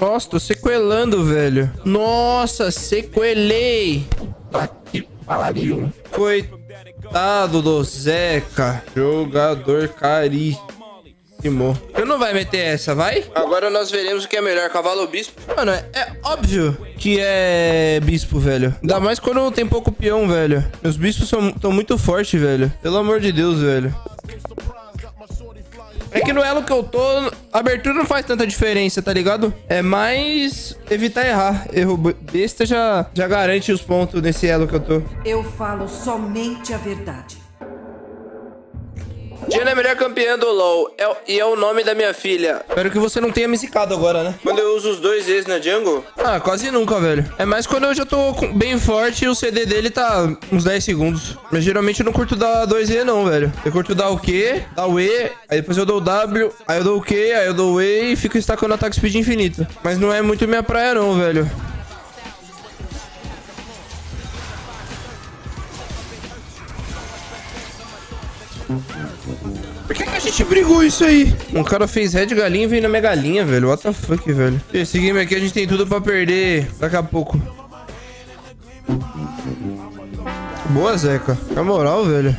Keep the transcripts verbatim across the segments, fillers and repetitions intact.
Nossa, tô sequelando, velho. Nossa, sequelei. Tá que pariu. Coitado do Zeca. Jogador caríssimo. Tu não vai meter essa, vai? Agora nós veremos o que é melhor, cavalo ou bispo. Mano, é, é óbvio que é bispo, velho. Ainda mais quando tem pouco peão, velho. Meus bispos são tão muito fortes, velho. Pelo amor de Deus, velho. É que no elo que eu tô, a abertura não faz tanta diferença, tá ligado? É mais evitar errar. Erro besta já, já garante os pontos nesse elo que eu tô. Eu falo somente a verdade. Diana é a melhor campeã do LoL é, e é o nome da minha filha. Espero que você não tenha me zicado agora, né? Quando eu uso os dois E's na jungle? Ah, quase nunca, velho. É mais quando eu já tô bem forte e o C D dele tá uns dez segundos. Mas geralmente eu não curto dar dois E não, velho. Eu curto dar o Q, dar o E, aí depois eu dou o W, aí eu dou o Q, aí eu dou o E e fico estacando ataque speed infinito. Mas não é muito minha praia não, velho. Por que, que a gente brigou isso aí? Um cara fez red galinha e veio na minha galinha, velho. What the fuck, velho. Esse game aqui a gente tem tudo pra perder daqui a pouco. Boa, Zeca. Na moral, velho.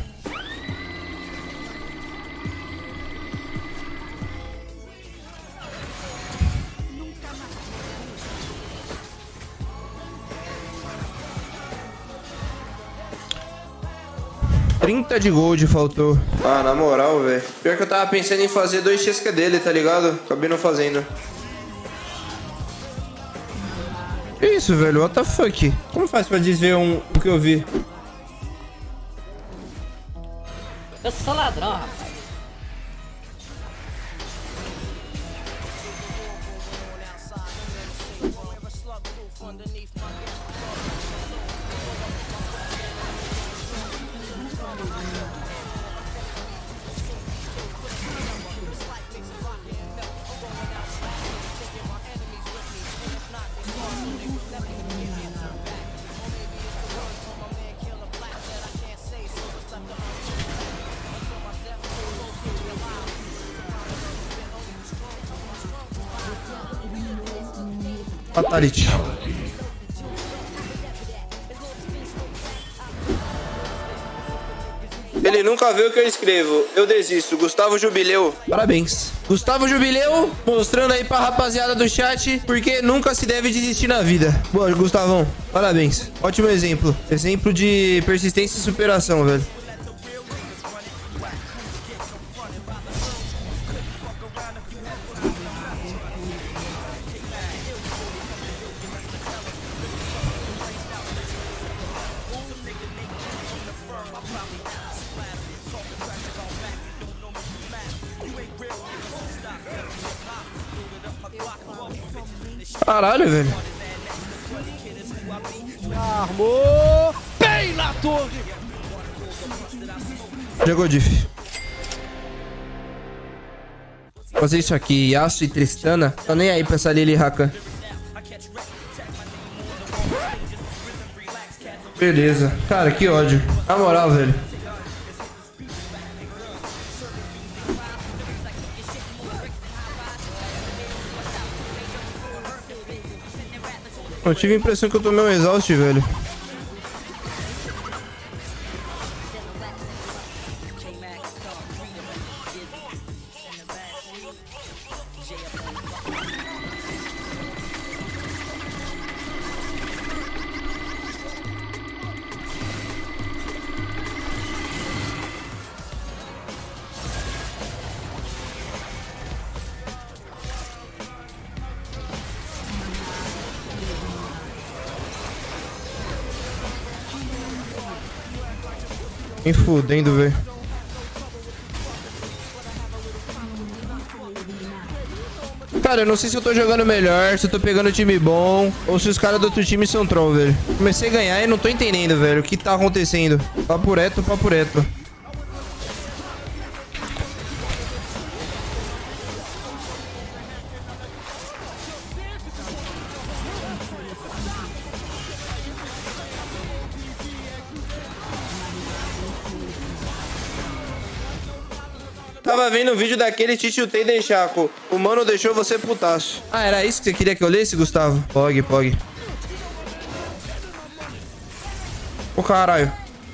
trinta de gold faltou. Ah, na moral, velho. Pior que eu tava pensando em fazer dois X Q dele, tá ligado? Acabei não fazendo. Que isso, velho? What the fuck? Como faz pra desver um, o que eu vi? Eu sou ladrão, rapaz. Fatality. Ele nunca vê o que eu escrevo. Eu desisto. Gustavo Jubileu. Parabéns. Gustavo Jubileu, mostrando aí pra rapaziada do chat porque nunca se deve desistir na vida. Boa, Gustavão. Parabéns. Ótimo exemplo. Exemplo de persistência e superação, velho. Caralho, velho. Armou bem na torre. Jogou diff. Fazer isso aqui, Yasuo e Tristana. Tô nem aí pra essa Lily Rakan. Beleza. Cara, que ódio. Na moral, velho. Eu tive a impressão que eu tomei um exaust, velho. Nem fudendo, velho. Cara, eu não sei se eu tô jogando melhor, se eu tô pegando time bom, ou se os caras do outro time são troll, velho. Comecei a ganhar e não tô entendendo, velho, o que tá acontecendo. Papo reto, papo reto. Tava vendo o vídeo daquele te chutei de Chaco. O mano deixou você putaço. Ah, era isso que você queria que eu lesse, Gustavo? Pog, pog. Ô, caralho.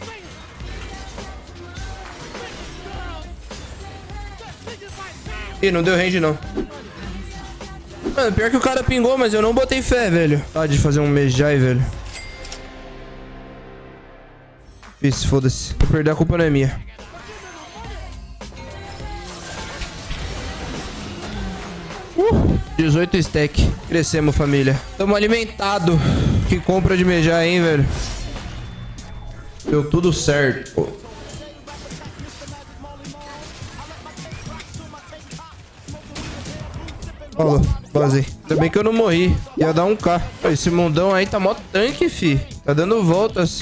Ih, não deu range, não. Mano, pior que o cara pingou, mas eu não botei fé, velho. Ah, de fazer um Mejai, velho. Isso, foda-se. Vou perder, a culpa não é minha. Uh, dezoito stack. Crescemos, família. Tamo alimentado. Que compra de Mejai, hein, velho. Deu tudo certo. Ó, vazei. Ainda bem que eu não morri. Ia dar um K. Esse mundão aí tá mó tanque, fi. Tá dando voltas.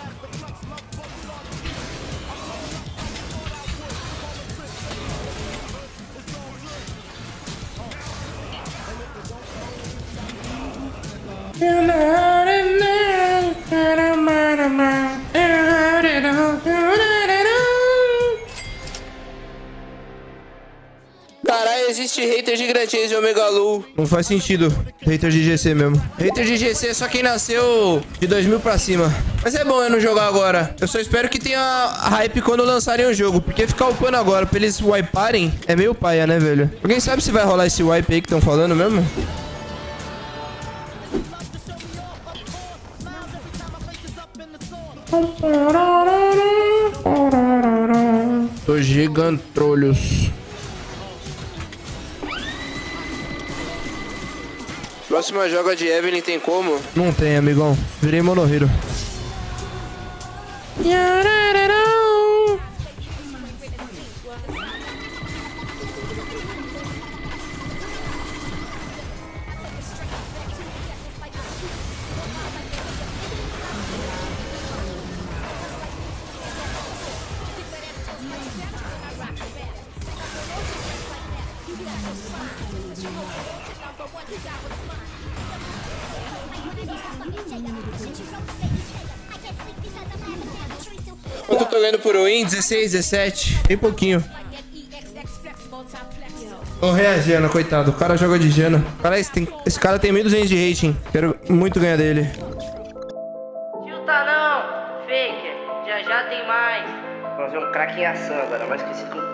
Caralho, existe hater de Grandchase e Omega Lu. Não faz sentido. Hater de G C mesmo. Hater de G C é só quem nasceu de dois mil pra cima. Mas é bom eu não jogar agora. Eu só espero que tenha hype quando lançarem o jogo. Porque ficar upando agora pra eles wiparem é meio paia, né, velho? Alguém sabe se vai rolar esse wipe aí que estão falando mesmo? Tô gigantrolhos. Próxima joga de Evelyn tem como? Não tem, amigão. Virei Monohiro. Quanto eu tô ganhando por win? dezesseis, dezessete. Tem pouquinho. Tô reagindo, coitado. O cara joga de Jana. Cara, esse, tem, esse cara tem mil e duzentos de rating. Quero muito ganhar dele. Tilta não, Faker. Já já tem mais. Vamos ver um craque em ação agora, mais conhecido como